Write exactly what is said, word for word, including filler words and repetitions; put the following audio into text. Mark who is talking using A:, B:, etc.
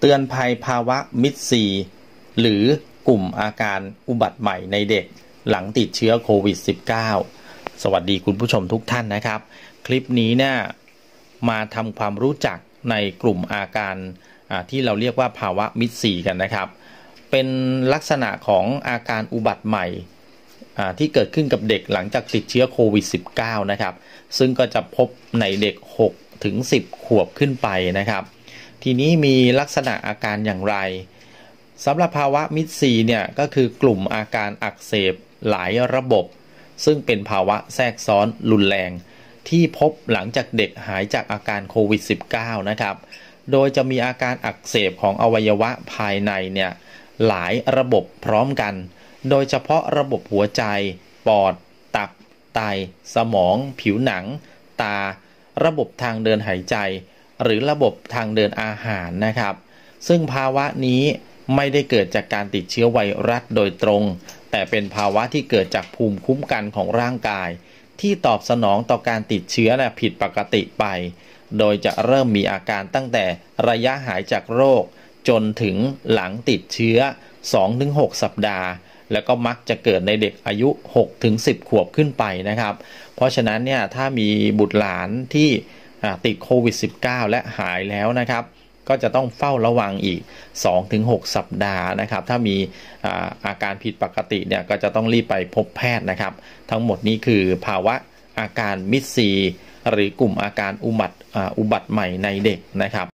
A: ตือนภัยภาวะมิดซีหรือกลุ่มอาการอุบัติใหม่ในเด็กหลังติดเชื้อโควิด สิบเก้า สวัสดีคุณผู้ชมทุกท่านนะครับคลิปนี้เนี่ยมาทำความรู้จักในกลุ่มอาการที่เราเรียกว่าภาวะมิดซีกันนะครับเป็นลักษณะของอาการอุบัติใหม่ที่เกิดขึ้นกับเด็กหลังจากติดเชื้อโควิด สิบเก้า นะครับซึ่งก็จะพบในเด็กหกถึงสิบขวบขึ้นไปนะครับทีนี้มีลักษณะอาการอย่างไรสำหรับภาวะมิดซีเนี่ยก็คือกลุ่มอาการอักเสบหลายระบบซึ่งเป็นภาวะแทรกซ้อนรุนแรงที่พบหลังจากเด็กหายจากอาการโควิด สิบเก้า นะครับโดยจะมีอาการอักเสบของอวัยวะภายในเนี่ยหลายระบบพร้อมกันโดยเฉพาะระบบหัวใจปอดตับไตสมองผิวหนังตาระบบทางเดินหายใจหรือระบบทางเดินอาหารนะครับซึ่งภาวะนี้ไม่ได้เกิดจากการติดเชื้อไวรัสโดยตรงแต่เป็นภาวะที่เกิดจากภูมิคุ้มกันของร่างกายที่ตอบสนองต่อการติดเชื้อและผิดปกติไปโดยจะเริ่มมีอาการตั้งแต่ระยะหายจากโรคจนถึงหลังติดเชื้อ สองถึงหก สัปดาห์แล้วก็มักจะเกิดในเด็กอายุ หกถึงสิบ ขวบขึ้นไปนะครับเพราะฉะนั้นเนี่ยถ้ามีบุตรหลานที่ติดโควิด สิบเก้า และหายแล้วนะครับก็จะต้องเฝ้าระวังอีก สองถึงหก สัปดาห์นะครับถ้ามีอาอาการผิดปกติเนี่ยก็จะต้องรีบไปพบแพทย์นะครับทั้งหมดนี้คือภาวะอาการมิดซีหรือกลุ่มอาการอุบัติอุบัติใหม่ในเด็กนะครับ